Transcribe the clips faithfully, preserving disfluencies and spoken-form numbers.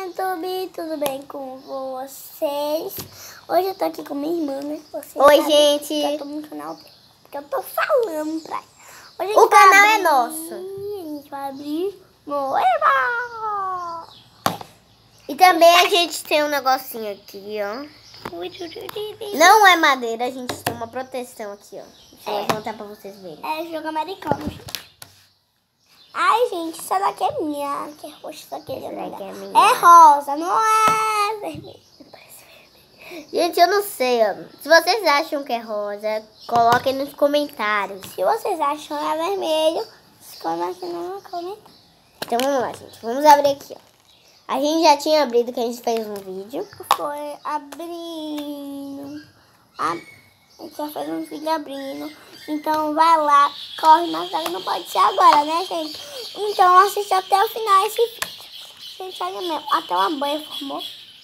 YouTube, tudo bem com vocês? Hoje eu tô aqui com minha irmã, né? Vocês Oi, sabem gente! que eu tô no canal dele, porque eu tô falando pra ela. Hoje O canal é abrir, nosso. A gente vai abrir Moeba! E também a gente tem um negocinho aqui, ó. Não é madeira, a gente tem uma proteção aqui, ó. Deixa eu É. levantar pra vocês verem. É jogo americano, gente. Ai, gente, essa daqui é minha. Que é roxa, essa daqui é Essa minha. daqui é minha. É rosa, não é vermelho. Parece vermelho. Gente, eu não sei, ó. Se vocês acham que é rosa, coloquem nos comentários. Se vocês acham que é vermelho, escreva aqui no comentário. Então vamos lá, gente. Vamos abrir aqui, ó. A gente já tinha abrido, que a gente fez um vídeo. Foi abrindo. A, a gente já fez um vídeo abrindo. Então vai lá, corre, mas não pode ser agora, né, gente? Então assiste até o final esse vídeo. Gente, olha mesmo. Até uma banha formou.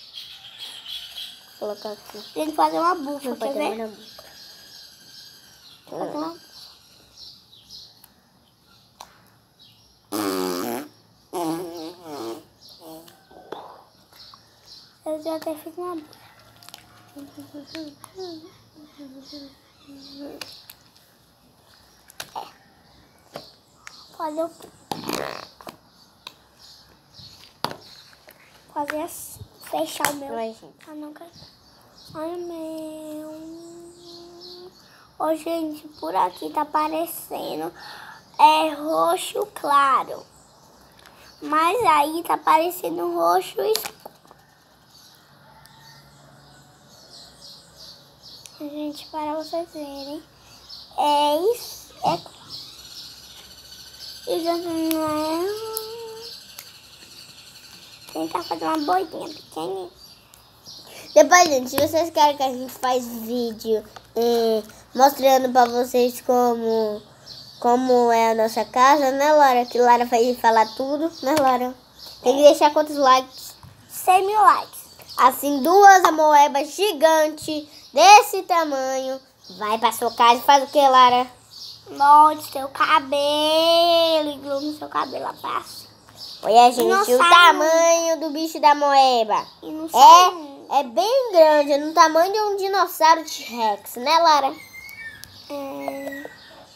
Vou colocar aqui. Tem que fazer uma bufa, Não quer pode ver? abrir na boca. Fazer uma... Eu já até fiz uma bufa. Fazer o... Fazer assim, fechar o meu. Vai, gente. Ah, não, cara. Ai, meu. Ô, gente, por aqui tá parecendo é roxo claro. Mas aí tá parecendo roxo escuro. Gente, para vocês verem. É isso. É... E já não é... Tentar fazer uma bolinha pequenininha. Depois, gente, se vocês querem que a gente faça vídeo eh, mostrando pra vocês como, como é a nossa casa, né, Laura? Que Laura vai falar tudo, né, Laura? Tem que deixar quantos likes? cem mil likes. Assim, duas amoebas gigantes desse tamanho. Vai pra sua casa e faz o que, Lara? Molde seu cabelo e glue no seu cabelo abraço. Olha, gente, não o sai tamanho do bicho da moeba. E não sai. É, é bem grande, é no tamanho de um dinossauro T-Rex, né, Lara? É...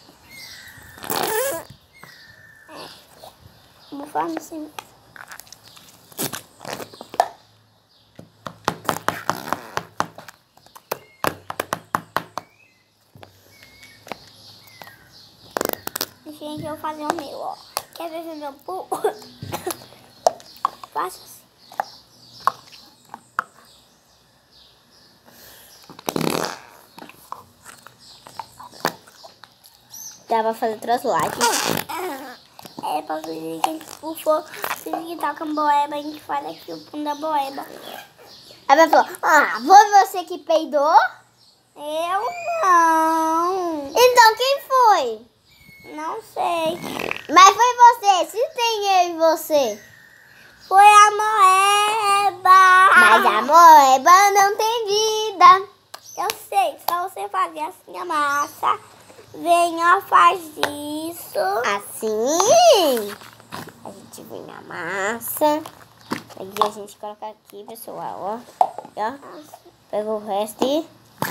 Vou falar assim. Gente, eu vou fazer o meu, ó. Quer ver o meu pulo? Faço assim. Dá pra fazer outros likes. É pra ver que a gente expulsou. Se a gente toca a boeba, a gente faz aqui o fundo da boeba. Aí vai falar, ah, foi você que peidou? Eu não. Então quem foi? Não sei. Mas foi você, se tem eu e você. Foi a moeba. Mas a moeba não tem vida. Eu sei, só você fazer assim a massa. Vem, ó, faz isso. Assim. A gente vem na massa. Aí a gente coloca aqui, pessoal, ó. E, ó. Pega o resto e...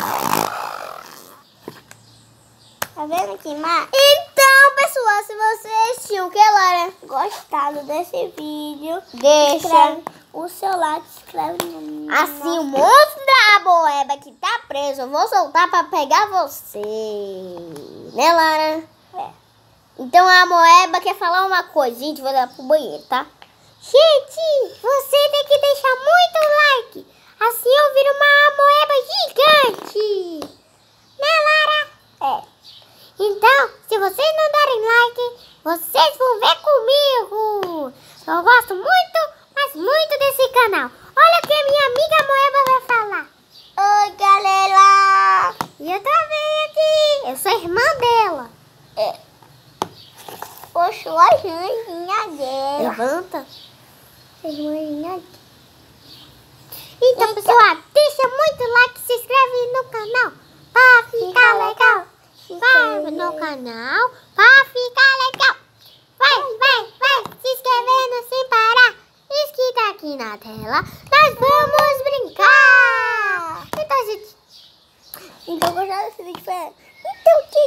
Tá vendo que mais? Então, pessoal, se vocês tinham que Lara Gostado desse vídeo, deixa escreve o seu like, se inscreve no assim o monstro da moeba que tá preso. Eu vou soltar pra pegar você. Né, Lara? É. Então a moeba quer falar uma coisa. Gente, vou dar pro banheiro, tá? Gente, você tem que deixar muito like. Assim eu viro uma moeba gigante. Né, Lara? É. Então, se vocês não darem like, vocês vão ver comigo. Eu gosto muito, mas muito desse canal. Olha o que a minha amiga Moeba vai falar. Oi, galera. E eu também aqui. Eu sou irmã dela. É. Poxa, a irmãzinha dela. Levanta. Irmãzinha dela. Então, pessoal, deixa muito like, se inscreve no canal pra ficar legal. Vai no canal pra ficar legal. Vai, vai, vai, se inscrevendo sem parar. Isso que tá aqui. aqui na tela, nós vamos brincar! Então, gente... Então, gostaram desse vídeo? Então, que